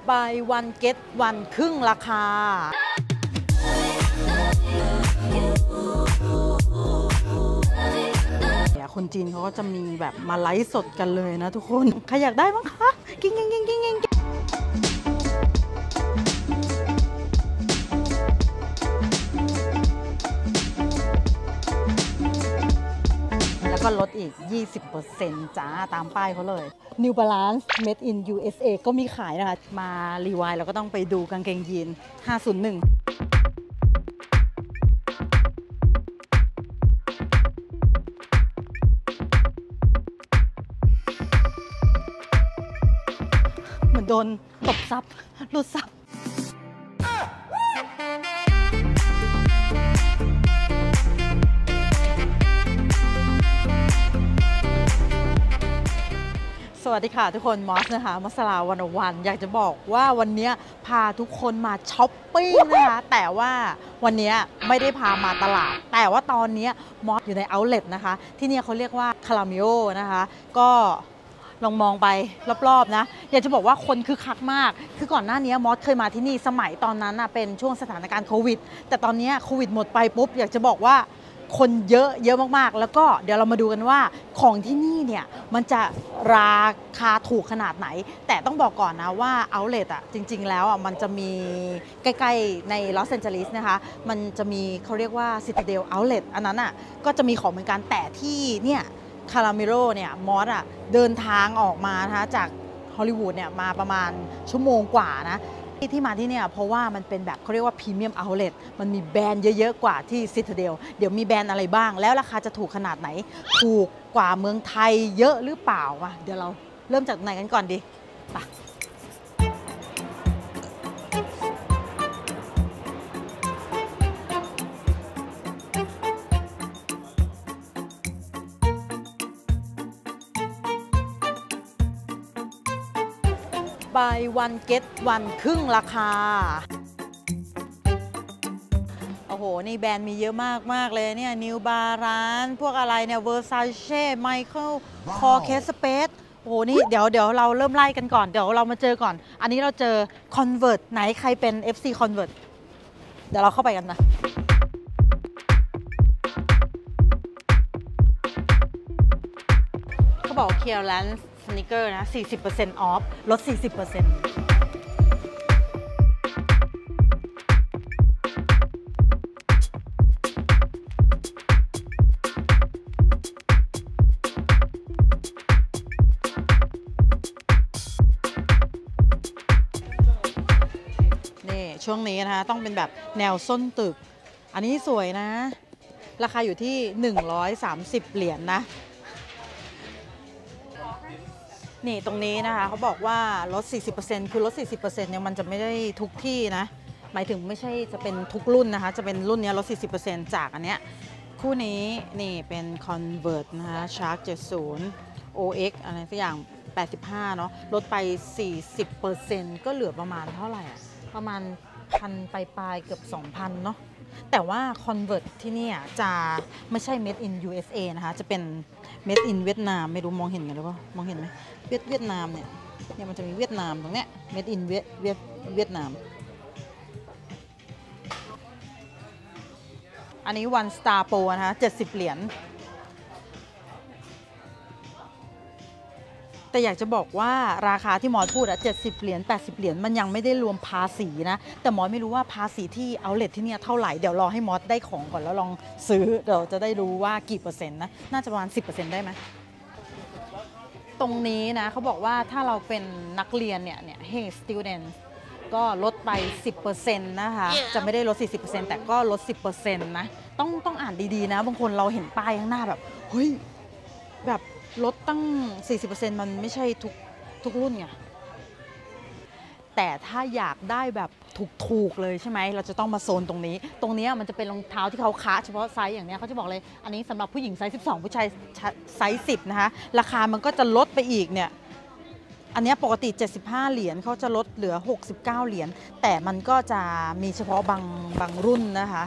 buy one get one ครึ่งราคาคนจีนเขาก็จะมีแบบมาไลฟ์สดกันเลยนะทุกคนใครอยากได้บ้างคะกิ้งกิ้งกิ้งกิ้งกิ้งแล้วก็ลดอีก 20% จ้าตามป้ายเขาเลย New Balance Made in USA ก็มีขายนะคะมารีวายเราก็ต้องไปดูกางเกงยีน501โดนตบซับหลุดซับสวัสดีค่ะทุกคนมอสนะคะมัสลาวันอยากจะบอกว่าวันนี้พาทุกคนมาช้อปปิ้งนะคะแต่ว่าวันนี้ไม่ได้พามาตลาดแต่ว่าตอนนี้มอสอยู่ในเอาท์เล็ตนะคะที่นี่เขาเรียกว่าคาราเมโอนะคะก็ลองมองไปรอบๆนะอยากจะบอกว่าคนคึกคักมากคือก่อนหน้านี้มอสเคยมาที่นี่สมัยตอนนั้นเป็นช่วงสถานการณ์โควิดแต่ตอนนี้โควิดหมดไปปุ๊บอยากจะบอกว่าคนเยอะมากๆแล้วก็เดี๋ยวเรามาดูกันว่าของที่นี่เนี่ยมันจะราคาถูกขนาดไหนแต่ต้องบอกก่อนนะว่าเอาท์เล็ตจริงๆแล้วมันจะมีใกล้ๆในลอสแอนเจลิสนะคะมันจะมีเขาเรียกว่าซิตาเดลเอาท์เล็ตอันนั้นก็จะมีของเหมือนกันแต่ที่เนี่ยคาราเมโรเนี่ยมอสเดินทางออกมานะคะจากฮอลลีวูดเนี่ยมาประมาณชั่วโมงกว่านะที่มาที่เนี่ยเพราะว่ามันเป็นแบบเขาเรียกว่าพรีเมียมเอาท์เล็ตมันมีแบรนด์เยอะๆกว่าที่ซิตาเดลเดี๋ยวมีแบรนด์อะไรบ้างแล้วราคาจะถูกขนาดไหนถูกกว่าเมืองไทยเยอะหรือเปล่าเดี๋ยวเราเริ่มจากไหนกันก่อนดีไปbuy one get one ครึ่งราคาโอ้โหนี่แบรนด์มีเยอะมากเลยเนี่ย New Balance พวกอะไรเนี่ย Versace Michael Kors Space โอ้โหนี่เดี๋ยวเราเริ่มไล่กันก่อนเดี๋ยวเรามาเจอก่อนอันนี้เราเจอ Converse ไหนใครเป็น FC Converse เดี๋ยวเราเข้าไปกันนะเขาบอก Clearance Sneaker นะ 40% off ลด 40%ช่วงนี้นะคะต้องเป็นแบบแนวส้นตึกอันนี้สวยนะราคาอยู่ที่130เหรียญนะนี่ตรงนี้นะคะเขาบอกว่าลด 40% คือลด 40% เนี่ยมันจะไม่ได้ทุกที่นะหมายถึงไม่ใช่จะเป็นทุกรุ่นนะคะจะเป็นรุ่นนี้ลด 40% จากอันเนี้ยคู่นี้นี่เป็น Converse นะคะ Shark 70 OX อะไรสักอย่าง85เนาะลดไป 40% ก็เหลือประมาณเท่าไหร่ประมาณพันปลายเกือบ 2,000 เนาะแต่ว่า Converse ที่นี่จะไม่ใช่ Made in USA นะคะจะเป็น Made in เวียดนามไม่รู้มองเห็นกันหรือเปล่ามองเห็นไหมเวียดนามเนี่ยมันจะมีเวียดนามตรงเนี้ย Made in เวียดนามอันนี้ One Star Pro นะคะ70เหรียญแต่อยากจะบอกว่าราคาที่มอสพูด70เหรียญ80เหรียญมันยังไม่ได้รวมภาษีนะแต่มอสไม่รู้ว่าภาษีที่เอาท์เล็ตที่นี่เท่าไหร่เดี๋ยวรอให้มอสได้ของก่อนแล้วลองซื้อเดี๋ยวจะได้รู้ว่ากี่เปอร์เซ็นต์นะน่าจะประมาณ 10% ได้ไหมตรงนี้นะเขาบอกว่าถ้าเราเป็นนักเรียนเนี่ย Hey student ก็ลดไป 10% นะคะจะไม่ได้ลด 40% แต่ก็ลด 10% นะต้องอ่านดีๆนะบางคนเราเห็นป้ายข้างหน้าแบบเฮ้ยแบบลดตั้ง 40% มันไม่ใช่ทุกรุ่นไงแต่ถ้าอยากได้แบบถูกเลยใช่ไหมเราจะต้องมาโซนตรงนี้มันจะเป็นรองเท้าที่เขาค้าเฉพาะไซส์อย่างนี้เขาจะบอกเลยอันนี้สำหรับผู้หญิงไซส์12ผู้ชายไซส์10นะคะราคามันก็จะลดไปอีกเนี่ยอันนี้ปกติ75เหรียญเขาจะลดเหลือ69เหรียญแต่มันก็จะมีเฉพาะบางรุ่นนะคะ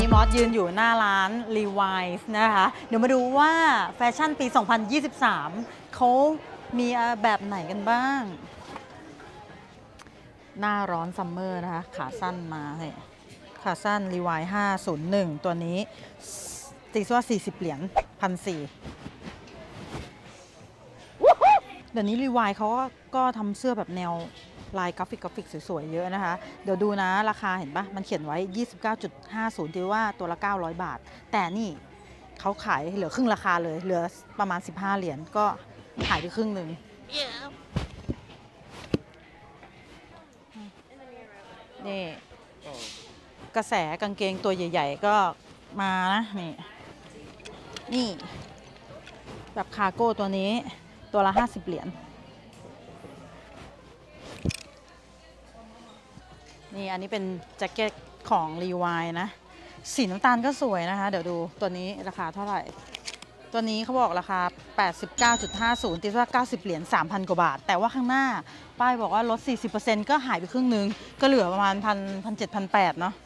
มอสยืนอยู่หน้าร้าน Levi's นะคะเดี๋ยวมาดูว่าแฟชั่นปี 2023 เขามีแบบไหนกันบ้างหน้าร้อนซัมเมอร์นะคะขาสั้นมาเลยขาสั้น Levi's 501 ตัวนี้ตีว่า40 เหรียญ1,400เดี๋ยวนี้ Levi's เขาก็ทำเสื้อแบบแนวลายกราฟิกสวยๆเยอะนะคะเดี๋ยวดูนะราคาเห็นปะมันเขียนไว้ 29.50 ตีว่าตัวละ900 บาทแต่นี่เขาขายเหลือครึ่งราคาเลยเหลือประมาณ15 เหรียญก็หายไปครึ่งหนึ่ง นี่กระแสกางเกงตัวใหญ่ๆก็มานะนี่แบบคาร์โก้ตัวนี้ตัวละ50 เหรียญนี่อันนี้เป็นแจ็คเก็ตของ Levi's นะสีน้ำตาลก็สวยนะคะเดี๋ยวดูตัวนี้ราคาเท่าไหร่ตัวนี้เขาบอกราคา 89.50 ตีว่า90 เหรียญ 3,000 กว่าบาทแต่ว่าข้างหน้าป้ายบอกว่าลด 40% ก็หายไปครึ่งนึงก็เหลือประมาณ 1,700 1,800 เนาะ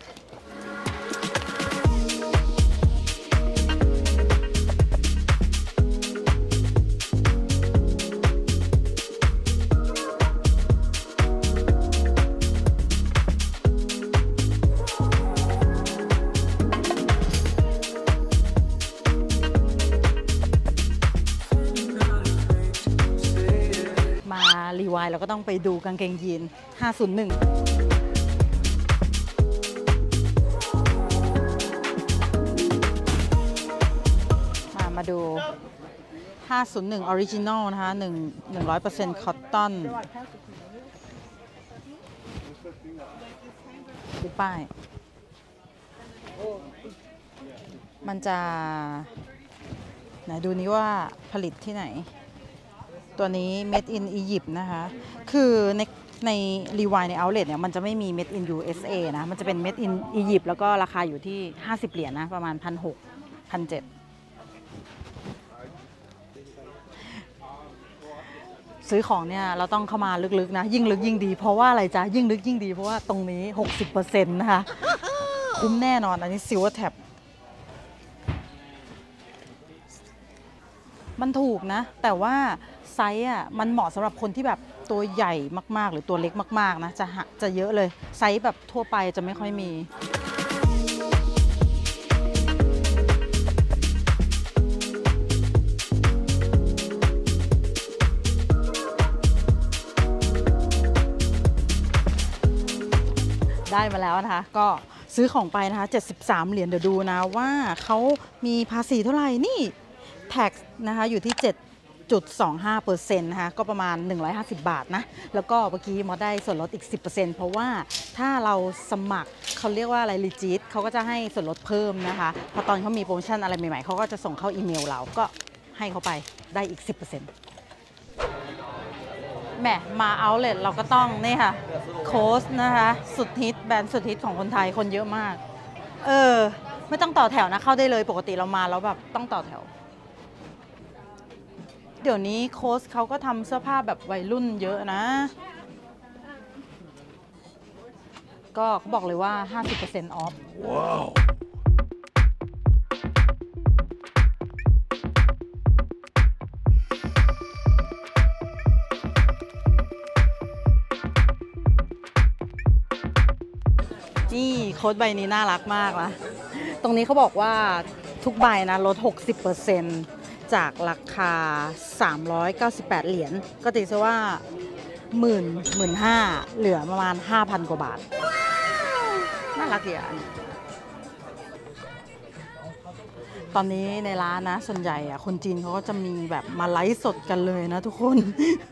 Levi's เราก็ต้องไปดูกางเกงยีน501มาดู501 Original นะคะ100% Cotton ดูป้ายมันจะไหนดูนี้ว่าผลิตที่ไหนตัวนี้ Made in Egypt นะคะคือใน Levi's ใน Outlet เนี่ยมันจะไม่มี Made in USA นะมันจะเป็น Made in Egypt แล้วก็ราคาอยู่ที่50 เหรียญนะประมาณ 1,600 1,700 ซื้อของเนี่ยเราต้องเข้ามาลึกๆนะยิ่งลึกยิ่งดีเพราะว่าอะไรจ๊ะยิ่งลึกยิ่งดีเพราะว่าตรงนี้ 60% นะคะคุ้มแน่นอนอันนี้ Silver Tab มันถูกนะแต่ว่าไซส์อ่ะมันเหมาะสำหรับคนที่แบบตัวใหญ่มากๆหรือตัวเล็กมากๆนะจะเยอะเลยไซส์แบบทั่วไปจะไม่ค่อยมีได้มาแล้วนะคะก็ซื้อของไปนะคะ73 เหรียญเดี๋ยวดูนะว่าเขามีภาษีเท่าไหร่นี่แท็กนะคะอยู่ที่ 7.25% นะคะก็ประมาณ150 บาทนะแล้วก็เมื่อกี้มอได้ส่วนลดอีก 10% เพราะว่าถ้าเราสมัครเขาเรียกว่าอะไรรีจิตเขาก็จะให้ส่วนลดเพิ่มนะคะพอตอนเขามีโปรโมชั่นอะไรใหม่ๆเขาก็จะส่งเข้าอีเมลเราก็ให้เขาไปได้อีก 10%แหมมาเอาท์เลทเราก็ต้องนี่ค่ะโค้ชนะคะสุดฮิตแบรนด์สุดฮิตของคนไทยคนเยอะมากไม่ต้องต่อแถวนะเข้าได้เลยปกติเรามาแล้วแบบต้องต่อแถวเดี๋ยวนี้โค้ชเขาก็ทำเสื้อผ้าแบบวัยรุ่นเยอะนะก็เขาบอกเลยว่า 50% off ว้าวนี่โค้ดใบนี้น่ารักมากนะตรงนี้เขาบอกว่าทุกใบนะลด 60% จากราคา398 เหรียญก็ตีซะว่า15,000เหลือประมาณ 5,000 กว่าบาทน่ารักดีอ่ะตอนนี้ในร้านนะส่วนใหญ่อ่ะคนจีนเขาก็จะมีแบบมาไลฟ์สดกันเลยนะทุกคน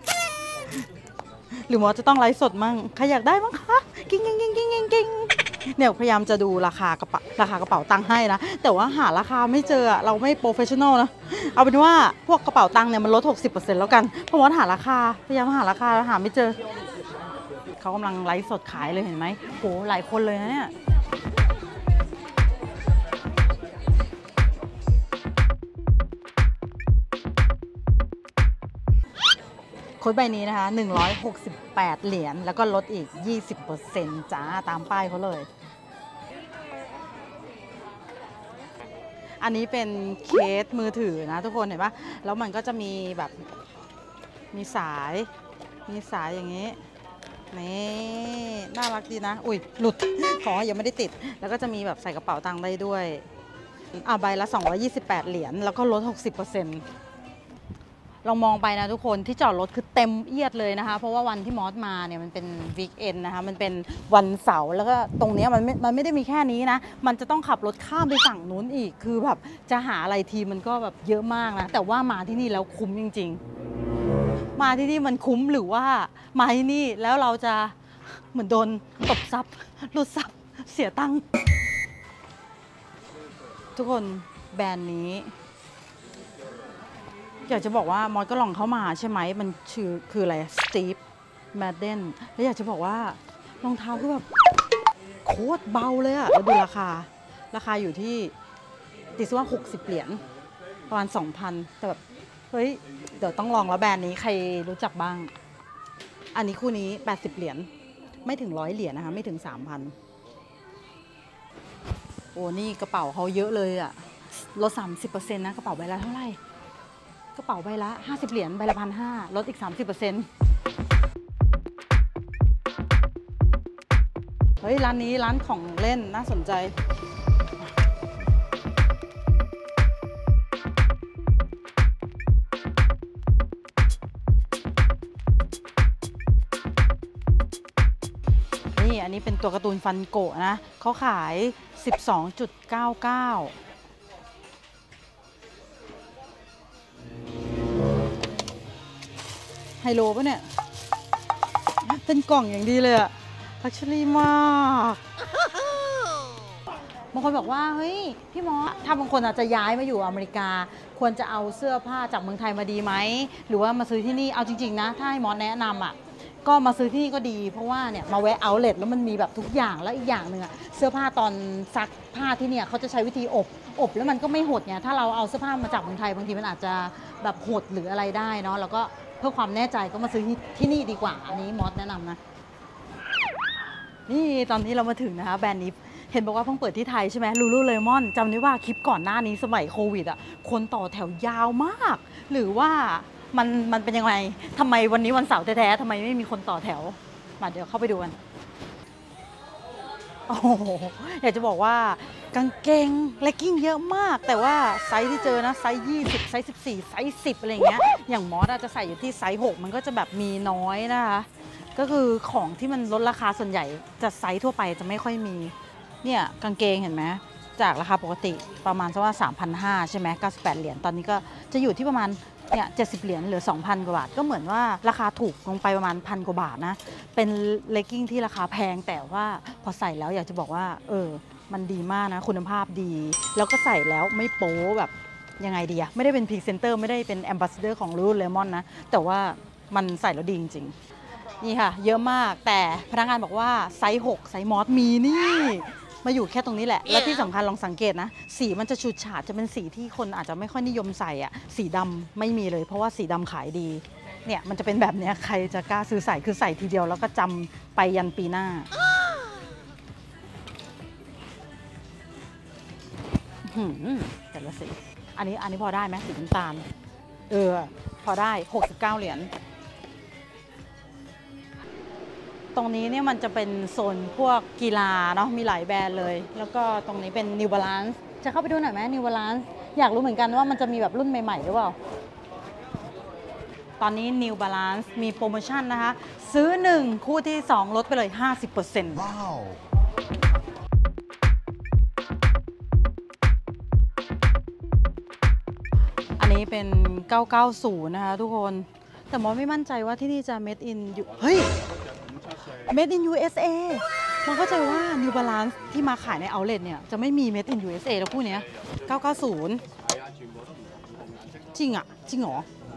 หรือว่าจะต้องไลฟ์สดมั่งใครอยากได้มั้งคะกิ้งเนี่ยพยายามจะดูราคากระเป๋าตังค์ให้นะแต่ว่าหาราคาไม่เจอเราไม่โปรเฟชชั่นอลนะเอาเป็นว่าพวกกระเป๋าตังค์เนี่ยมันลด 60% แล้วกันเพราะว่าหาราคาพยายามหาราคาหาไม่เจอเขากำลังไลฟ์สดขายเลยเห็นไหมโหหลายคนเลยนะเนี่ยโค้ดใบนี้นะคะ168 เหรียญแล้วก็ลดอีก 20% จ้าตามป้ายเขาเลยอันนี้เป็นเคสมือถือนะทุกคนเห็นปะแล้วมันก็จะมีแบบมีสายอย่างนี้นี่น่ารักดีนะอุ้ยหลุด ขอยังไม่ได้ติดแล้วก็จะมีแบบใส่กระเป๋าตังค์ได้ด้วยใบละ228เหรียญแล้วก็ลด 60%ลองมองไปนะทุกคนที่จอดรถคือเต็มเอียดเลยนะคะเพราะว่าวันที่มอสมาเนี่ยมันเป็นวีคเอนนะคะมันเป็นวันเสาร์แล้วก็ตรงนี้มันไม่ได้มีแค่นี้นะมันจะต้องขับรถข้ามไปฝั่งนู้นอีกคือแบบจะหาอะไรทีมันก็แบบเยอะมากนะแต่ว่ามาที่นี่แล้วคุ้มจริงๆมาที่นี่มันคุ้มหรือว่ามาที่นี่แล้วเราจะเหมือนโดนตบซับรูดซับเสียตังค์ทุกคนแบรนด์นี้อยากจะบอกว่ามอสก็ลองเข้ามาใช่ไหมมันคืออะไรสตีฟแมดเดนแล้วอยากจะบอกว่ารองเท้าคือแบบโคตรเบาเลยอะแล้วดูราคาอยู่ที่ติดว่า60เหรียญประมาณ 2,000 แต่แบบเฮ้ยเดี๋ยวต้องลองแล้วแบรนด์นี้ใครรู้จักบ้างอันนี้คู่นี้80เหรียญไม่ถึง100เหรียญนะคะไม่ถึง 3,000 โอ้นี่กระเป๋าเขาเยอะเลยอะลด 30% นะกระเป๋าใบละเท่าไหร่กระเป๋าใบละ50เหรียญใบละ1,500ลดอีก 30%เฮ้ยร้านนี้ร้านของเล่นน่าสนใจนี่อันนี้เป็นตัวการ์ตูนฟันโกะนะเขาขาย 12.99ไฮโลป่ะเนี่ยเป็นกล่องอย่างดีเลยอะลักชัวรี่มากบางคนบอกว่าเฮ้ยพี่มอสถ้าบางคนอาจจะย้ายมาอยู่อเมริกาควรจะเอาเสื้อผ้าจากเมืองไทยมาดีไหมหรือว่ามาซื้อที่นี่เอาจริงๆนะถ้าให้มอสแนะนำอะก็มาซื้อที่นี่ก็ดีเพราะว่าเนี่ยมาแวะเอาท์เล็ตแล้วมันมีแบบทุกอย่างแล้วอีกอย่างหนึ่งอะเสื้อผ้าตอนซักผ้าที่เนี่ยเขาจะใช้วิธีอบแล้วมันก็ไม่หดไงถ้าเราเอาเสื้อผ้ามาจากเมืองไทยบางทีมันอาจจะแบบหดหรืออะไรได้เนาะแล้วก็เพื่อความแน่ใจก็มาซื้อที่นี่ดีกว่าอันนี้มอสแนะนำนะนี่ตอนนี้เรามาถึงนะคะแบรนด์นี้เห็นบอกว่าเพิ่งเปิดที่ไทยใช่ไหมลูลูเลมอนจำได้ว่าคลิปก่อนหน้านี้สมัยโควิดอ่ะคนต่อแถวยาวมากหรือว่ามันเป็นยังไงทำไมวันนี้วันเสาร์แท้ๆทำไมไม่มีคนต่อแถวมาเดี๋ยวเข้าไปดูกันโอ้โหอยากจะบอกว่ากางเกงเลกกิ้งเยอะมากแต่ว่าไซส์ที่เจอนะไซส์20ไซส์14ไซส์10อะไรอย่างเงี้ยอย่างมอสอาจจะใส่อยู่ที่ไซส์6มันก็จะแบบมีน้อยนะคะก็คือของที่มันลดราคาส่วนใหญ่จะไซส์ทั่วไปจะไม่ค่อยมีเนี่ยกางเกงเห็นไหมจากราคาปกติประมาณสักว่า 3,500 ใช่ไหม98เหรียญตอนนี้ก็จะอยู่ที่ประมาณเนี่ย70เหรียญเหลือ 2,000 กว่าบาทก็เหมือนว่าราคาถูกลงไปประมาณ1,000 กว่าบาทนะเป็นเลกกิ้งที่ราคาแพงแต่ว่าพอใส่แล้วอยากจะบอกว่ามันดีมากนะคุณภาพดีแล้วก็ใส่แล้วไม่โป๊แบบยังไงดีอะไม่ได้เป็นพรีเซนเตอร์ไม่ได้เป็นแอมบาสเดอร์ของลูลูเลมอนนะแต่ว่ามันใส่แล้วดีจริงๆนี่ค่ะเยอะมากแต่พนักงานบอกว่าไซส์6ไซส์มอสมีนี่มาอยู่แค่ตรงนี้แหละและที่สำคัญลองสังเกตนะสีมันจะฉูดฉาดจะเป็นสีที่คนอาจจะไม่ค่อยนิยมใส่อะสีดำไม่มีเลยเพราะว่าสีดำขายดีเนี่ยมันจะเป็นแบบนี้ใครจะกล้าซื้อใส่คือใส่ทีเดียวแล้วก็จำไปยันปีหน้าแต่ละสีอันนี้พอได้ไหมสีน้ำตาลพอได้69เหรียญตรงนี้เนี่ยมันจะเป็นโซนพวกกีฬาเนาะมีหลายแบรนด์เลยแล้วก็ตรงนี้เป็น New Balance จะเข้าไปดูหน่อยไหม New Balance อยากรู้เหมือนกันว่ามันจะมีแบบรุ่นใหม่ๆหรือเปล่าตอนนี้ New Balance มีโปรโมชั่นนะคะซื้อ1คู่ที่2ลดไปเลย 50% ว้าวอันนี้เป็น990นะคะทุกคนแต่มอไม่มั่นใจว่าที่นี่จะ Made in เฮ้ยMade in USA มันเข้าใจว่า New Balance ที่มาขายใน Outlet เนี่ยจะไม่มี Made in USA แล้วคู่เนี้ย990จริงอ่ะจริงเหรอ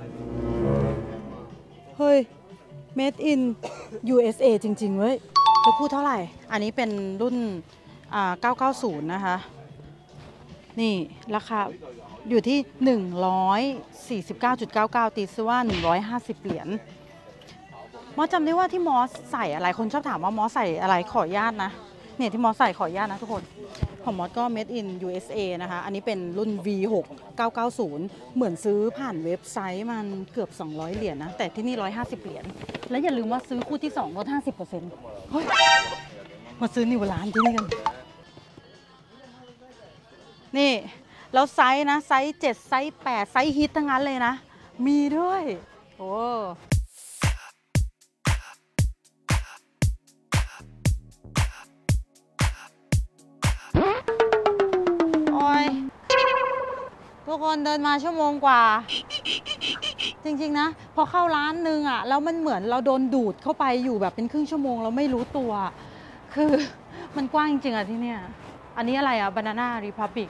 เฮ้ย Made in USA จริงๆเว้ยแล้วคู่เท่าไหร่อันนี้เป็นรุ่น990นะคะนี่ราคาอยู่ที่149.99ตีซะว่า150เหรียญมอสจำได้ว่าที่มอสใส่อะไรคนชอบถามว่ามอสใส่อะไรขออนุญาตนะเนี่ยที่มอสใส่ขออนุญาตนะทุกคนของมอสก็ made in USA นะคะอันนี้เป็นรุ่น V6 990 เหมือนซื้อผ่านเว็บไซต์มันเกือบ200 เหรียญนะแต่ที่นี่150 เหรียญและอย่าลืมว่าซื้อคู่ที่2ลด 50%เฮ้ยมาซื้อนิวร้านที่นี่กันนี่แล้วไซส์นะไซส์7ไซส์8ไซส์ฮิตทั้งนั้นเลยนะมีด้วยโอ้ทุกคนเดินมาชั่วโมงกว่าจริงๆนะพอเข้าร้านนึงอ่ะแล้วมันเหมือนเราโดนดูดเข้าไปอยู่แบบเป็นครึ่งชั่วโมงเราไม่รู้ตัวคือมันกว้างจริงๆอ่ะที่เนี่ยอันนี้อะไรอ่ะ Banana Republic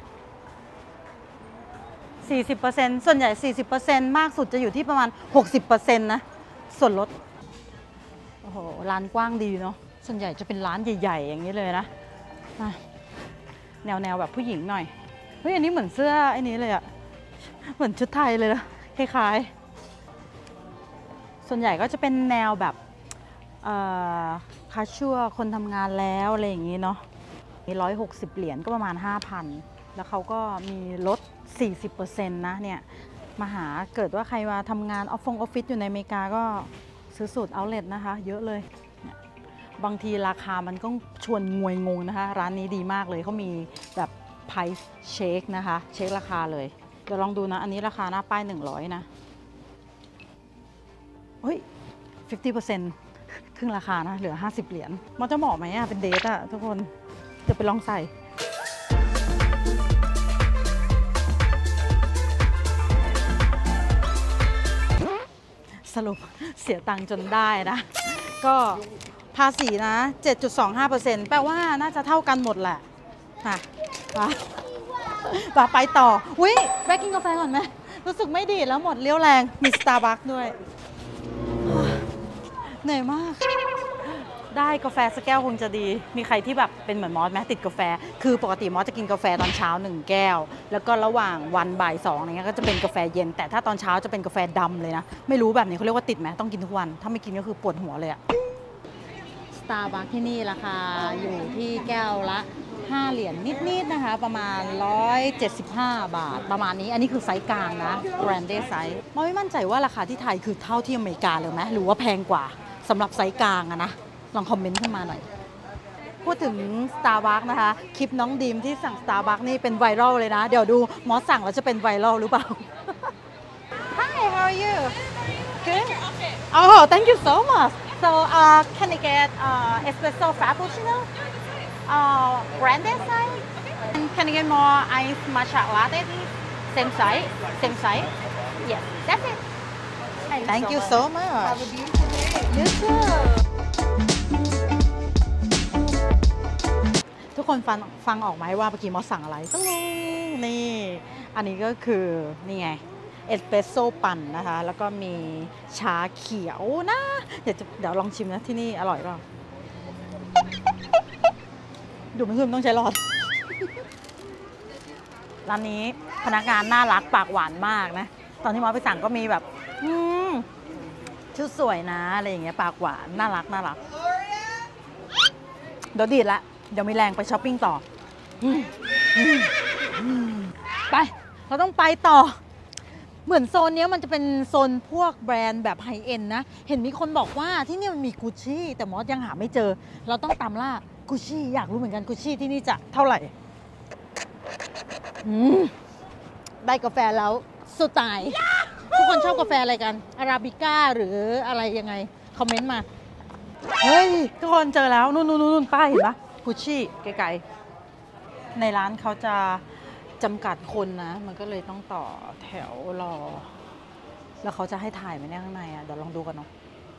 40% ส่วนใหญ่ 40% มากสุดจะอยู่ที่ประมาณ 60% นะส่วนลดโอ้โหร้านกว้างดีเนาะส่วนใหญ่จะเป็นร้านใหญ่ๆอย่างนี้เลยนะแนวแบบผู้หญิงหน่อยเฮ้ยอันนี้เหมือนเสื้อไอ้นี้เลยอะเหมือนชุดไทยเลยนะคล้ายๆส่วนใหญ่ก็จะเป็นแนวแบบคาชัวคนทำงานแล้วอะไรอย่างนี้เนาะมี160 เหรียญก็ประมาณ 5,000 แล้วเขาก็มีลด 40% นะเนี่ยมาหาเกิดว่าใครมาทำงานออฟฟิศอยู่ในอเมริกาก็ซื้อสูตรเอาท์เลทนะคะเยอะเลยบางทีราคามันก็ชวนงวยงงนะคะร้านนี้ดีมากเลยเขามีแบบprice check นะคะเช็คราคาเลยเดี๋ยวลองดูนะอันนี้ราคาหน้าป้าย100นะเฮ้ย 50% ครึ่งราคานะเหลือ50 เหรียญมันจะเหมาะไหมอะเป็นเดทอะทุกคนเดี๋ยวไปลองใส่สรุปเสียตังค์จนได้นะก็ภาษีนะ 7.25% แปลว่าน่าจะเท่ากันหมดแหละค่ะไปต่ออุ้ยแวะกินกาแฟก่อนไหมรู้สึกไม่ดีแล้วหมดเลี้ยวแรงมี Starbucks ด้วยเหนื่อยมากได้กาแฟสักแก้วคงจะดีมีใครที่แบบเป็นเหมือนมอสไหมติดกาแฟคือปกติมอสจะกินกาแฟตอนเช้า1 แก้วแล้วก็ระหว่างวันบ่าย2อะไรเงี้ยก็จะเป็นกาแฟเย็นแต่ถ้าตอนเช้าจะเป็นกาแฟดำเลยนะไม่รู้แบบนี้เขาเรียกว่าติดไหมต้องกินทุกวันถ้าไม่กินก็คือปวดหัวเลยอะ Starbucks ที่นี่ราคาอยู่ที่แก้วละ5 เหรียญนิดๆนะคะประมาณ175 บาทประมาณนี้อันนี้คือไซส์กลางนะ Grande ไซส์ไม่มั่นใจว่าราคาที่ไทยคือเท่าที่อเมริกาเลยไหมหรือว่าแพงกว่าสำหรับไซส์กลางอะนะลองคอมเมนต์ขึ้นมาหน่อยพูดถึง Starbucks นะคะคลิปน้องดีมที่สั่ง Starbucks นี่เป็นไวรัลเลยนะเดี๋ยวดูมอสสั่งแล้วจะเป็นไวรัลหรือเปล่า Hi how are you Good Oh thank you so much So can I get espresso frappuccino grande size and can I get more ice matcha latte please same size yes that's it Thank you so much Have a beautiful day You too ทุกคนฟังออกไหมว่าเมื่อกี้มอสสั่งอะไรต้องนี่อันนี้ก็คือนี่ไงเอสเปรสโซ่ปั่นนะคะแล้วก็มีชาเขียวนะเดี๋ยวลองชิมนะที่นี่อร่อยเปล่าดูไม่ขึ้นต้องใช้หลอด ร้านนี้พนักงานน่ารักปากหวานมากนะตอนที่มอสไปสั่งก็มีแบบชุดสวยนะอะไรอย่างเงี้ยปากหวานน่ารักเดี๋ยวดีดละเดี๋ยวมีแรงไปช้อปปิ้งต่อไปเราต้องไปต่อเหมือนโซนนี้มันจะเป็นโซนพวกแบรนด์แบบไฮเอ็นนะเห็นมีคนบอกว่าที่นี่มันมีกุชชี่แต่มอสยังหาไม่เจอเราต้องตามล่ากุชชี่อยากรู้เหมือนกันกุชชี่ที่นี่จะเท่าไหร่ได้กาแฟแล้วสไตล์ทุกคนชอบกาแฟอะไรกันอาราบิก้าหรืออะไรยังไงคอมเมนต์มาเฮ้ยทุกคนเจอแล้วนู่นป้ายเห็นปะกุชชี่ไกลๆในร้านเขาจะจำกัดคนนะมันก็เลยต้องต่อแถวรอแล้วเขาจะให้ถ่ายไหมเนี่ยข้างในอ่ะเดี๋ยวลองดูกันเนาะ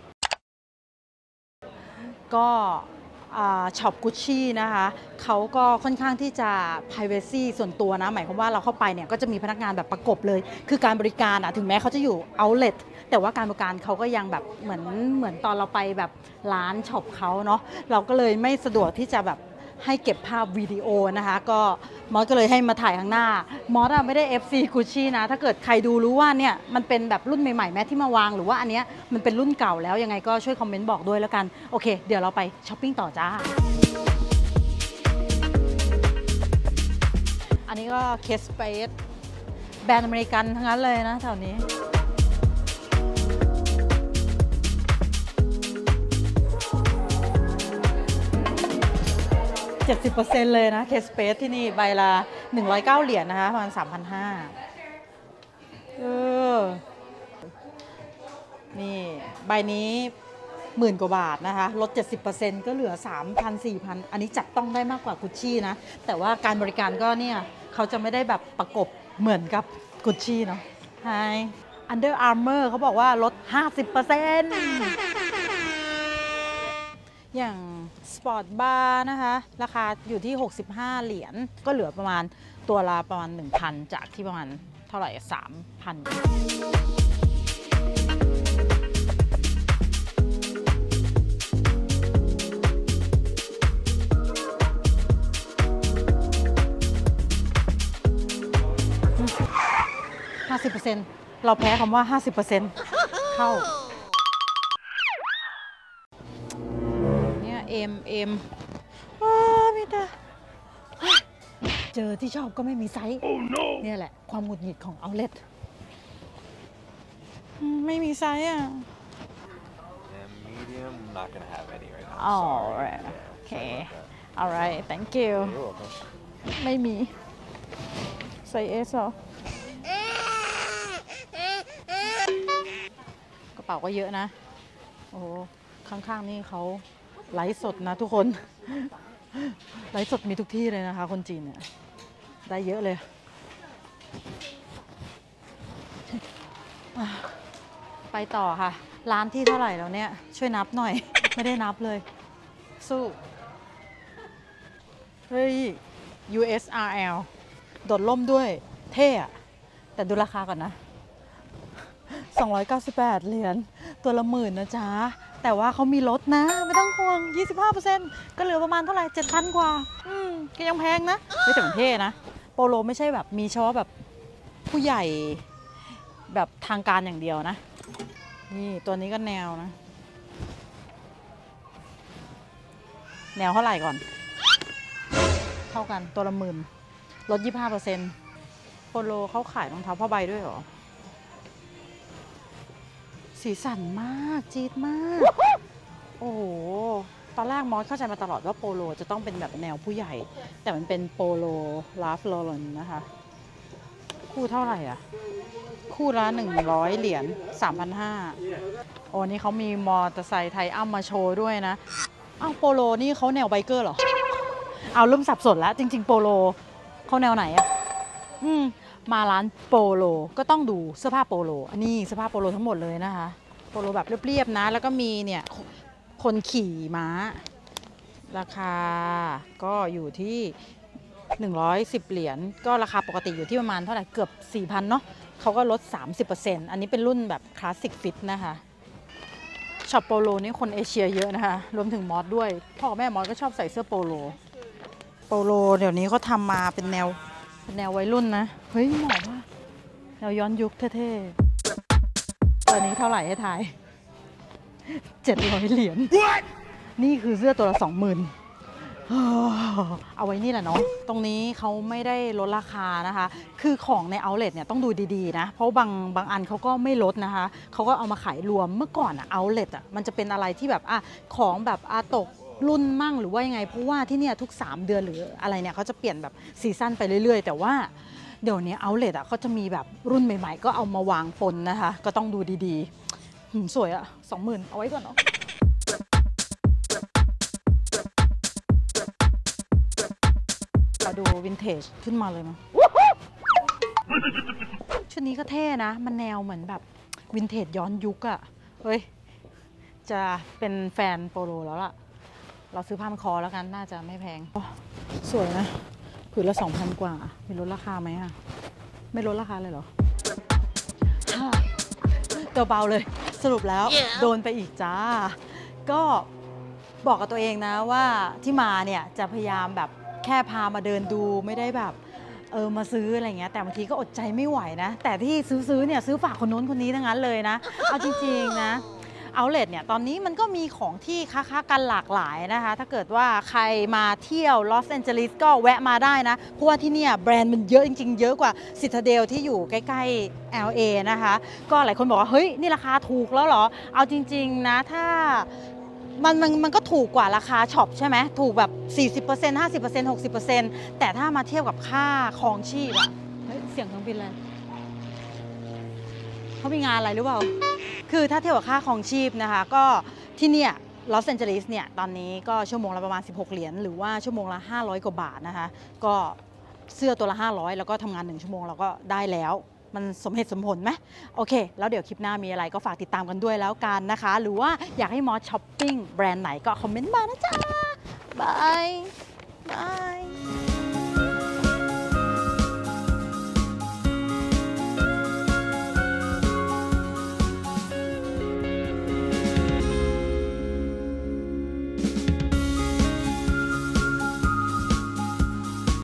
ก็ช็อปกุชชี่นะคะเขาก็ค่อนข้างที่จะ privacy ส่วนตัวนะหมายความว่าเราเข้าไปเนี่ยก็จะมีพนักงานแบบประกบเลยคือการบริการถึงแม้เขาจะอยู่ outlet แต่ว่าการบริการเขาก็ยังแบบเหมือนตอนเราไปแบบร้านช็อปเขาเนาะเราก็เลยไม่สะดวกที่จะแบบให้เก็บภาพวิดีโอนะคะก็มอสก็เลยให้มาถ่ายข้างหน้ามอสไม่ได้ FC Gucci นะถ้าเกิดใครดูรู้ว่าเนี่ยมันเป็นแบบรุ่นใหม่ๆแม้ที่มาวางหรือว่าอันเนี้ยมันเป็นรุ่นเก่าแล้วยังไงก็ช่วยคอมเมนต์บอกด้วยแล้วกันโอเคเดี๋ยวเราไปช้อปปิ้งต่อจ้าอันนี้ก็เคสเปซแบรนด์อเมริกันทั้งนั้นเลยนะแถวนี้70%เลยนะเคสเปซที่นี่ใบละ109 เหรียญนะคะประมาณ 3,500นี่ใบนี้10,000 กว่าบาทนะคะลด 70% ก็เหลือ 3,000 4,000 อันนี้จับต้องได้มากกว่ากุชชี่นะแต่ว่าการบริการก็เนี่ยเขาจะไม่ได้แบบประกบเหมือนกับกุชชี่เนาะ Hi Under Armour เขาบอกว่าลด 50% อย่างสปอร์ตบาร์นะคะราคาอยู่ที่65 เหรียญก็เหลือประมาณตัวละประมาณ 1,000 จากที่ประมาณเท่าไหร่ 3,00050%เราแพ้คำว่า 50% เข้าเนี่ยเอ็มมีแต่เจอที่ชอบก็ไม่มีไซส์ เนี่ยแหละความหงุดหงิดของเอาท์เล็ตไม่มีไซส์อ่ะ Medium, not gonna have any right now. alright okay alright thank you You're welcome. ไม่มีไซส์ S หรอ กระเป๋าก็เยอะนะ โอ้โหข้างๆนี่เขาไลฟ์สดนะทุกคน ไลฟ์สดมีทุกที่เลยนะคะคนจีนเนี่ยได้เยอะเลย ไปต่อค่ะ ร้านที่เท่าไหร่แล้วเนี่ย ช่วยนับหน่อย ไม่ได้นับเลย สู้ เฮ้ย USRL โดดล่มด้วยเท่อะแต่ดูราคาก่อนนะ 298 เหรียญตัวละ10,000นะจ๊ะแต่ว่าเขามีลดนะไม่ต้องห่วง 25% ก็เหลือประมาณเท่าไหร่ 7,000 กว่าก็ยังแพงนะไม่แต่มันเท่นะโปโลไม่ใช่แบบมีเฉพาะแบบผู้ใหญ่แบบทางการอย่างเดียวนะนี่ตัวนี้ก็แนวนะแนวเท่าไหร่ก่อนเท่ากันตัวละ10,000ลด 25% โปโลเขาขายรองเท้าผ้าใบด้วยเหรอสีสันมากจี๊ดมากโอ้โหตอนแรกมอสเข้าใจมาตลอดว่าโปโลจะต้องเป็นแบบแนวผู้ใหญ่แต่มันเป็นโปโลลาฟลอเรนนะคะคู่เท่าไหร่อ่ะคู่ละ100 เหรียญ 3,500 โอ้นี่เขามีมอเตอร์ไซค์ไทยอ้ำมาโชว์ด้วยนะอ้าวโปโลนี่เขาแนวไบเกอร์เหรอเอาเริ่มสับสนแล้วจริงๆโปโลเขาแนวไหนอ่ะมาร้านโปโลก็ต้องดูเสื้อผ้าโปโลอันนี้เสื้อผ้าโปโลทั้งหมดเลยนะคะโปโลแบบเรียบๆนะแล้วก็มีเนี่ยคนขี่ม้าราคาก็อยู่ที่110 เหรียญก็ราคาปกติอยู่ที่ประมาณเท่าไหร่เกือบ 4,000 เนาะเขาก็ลด 30% อันนี้เป็นรุ่นแบบคลาสสิกฟิตนะคะช็อปโปโลนี่คนเอเชียเยอะนะคะรวมถึงมอสด้วยพ่อกับแม่มอสก็ชอบใส่เสื้อโปโลเดี๋ยวนี้เขาทำมาเป็นแนววัยรุ่นนะเฮ้ยเหมาะมากแนวย้อนยุคเท่ๆตัวนี้เท่าไหร่ให้ทาย700 เหรียญนี่คือเสื้อตัวละ 20,000 เอาไว้นี่แหละเนาะตรงนี้เขาไม่ได้ลดราคานะคะคือของในเอาท์เล็ตเนี่ยต้องดูดีๆนะเพราะบางอันเขาก็ไม่ลดนะคะเขาก็เอามาขายรวมเมื่อก่อนอะเอาท์เล็ตอะมันจะเป็นอะไรที่แบบของแบบตกรุ่นมั่งหรือว่ายังไงเพราะว่าที่เนี่ยทุก3 เดือนหรืออะไรเนี่ยเขาจะเปลี่ยนแบบซีซั่นไปเรื่อยๆแต่ว่าเดี๋ยวนี้เอาท์เล็ตอะเขาจะมีแบบรุ่นใหม่ๆก็เอามาวางปนนะคะก็ต้องดูดีๆสวยอะ 20,000 เอาไว้ก่อนเนาะเราดูวินเทจขึ้นมาเลยมั้งชุดนี้ก็เท่นะมันแนวเหมือนแบบวินเทจย้อนยุคอะเฮ้ยจะเป็นแฟนโปโลแล้วล่ะเราซื้อผ้าพันคอแล้วกันน่าจะไม่แพงสวยนะผืนละ 2,000 กว่ามีลดราคาไหมอะไม่ลดราคาเลยเหรอตัวเบาเลยสรุปแล้วโดนไปอีกจ้าก็บอกกับตัวเองนะว่าที่มาเนี่ยจะพยายามแบบแค่พามาเดินดูไม่ได้แบบมาซื้ออะไรเงี้ยแต่บางทีก็อดใจไม่ไหวนะแต่ที่ซื้อเนี่ยซื้อฝากคนนู้นคนนี้ทั้งนั้นเลยนะเอาจริงๆนะ outlet เนี่ยตอนนี้มันก็มีของที่ค้ากันหลากหลายนะคะถ้าเกิดว่าใครมาเที่ยวลอสแอนเจลิสก็แวะมาได้นะเพราะว่าที่เนี่ยแบรนด์มันเยอะจริงๆเยอะกว่าซิตาเดลที่อยู่ใกล้ๆ LA นะคะก็หลายคนบอกว่าเฮ้ยนี่ราคาถูกแล้วเหรอเอาจริงๆนะถ้ามันก็ถูกกว่าราคาช็อปใช่ไหมถูกแบบ 40% 50% 60% แต่ถ้ามาเทียบกับค่าของชีพอะเฮ้ยเสียงเครื่องบินเลยเขามีงานอะไรหรือเปล่าคือถ้าเทียบกับค่าของชีพนะคะก็ที่เนี่ยลอสแอนเจลิสเนี่ยตอนนี้ก็ชั่วโมงละประมาณ16เหรียญหรือว่าชั่วโมงละ500กว่าบาทนะคะก็เสื้อตัวละ500แล้วก็ทำงาน1ชั่วโมงเราก็ได้แล้วมันสมเหตุสมผลไหมโอเคแล้วเดี๋ยวคลิปหน้ามีอะไรก็ฝากติดตามกันด้วยแล้วกันนะคะหรือว่าอยากให้มอสช้อปปิ้งแบรนด์ไหนก็คอมเมนต์มานะจ๊ะบายบาย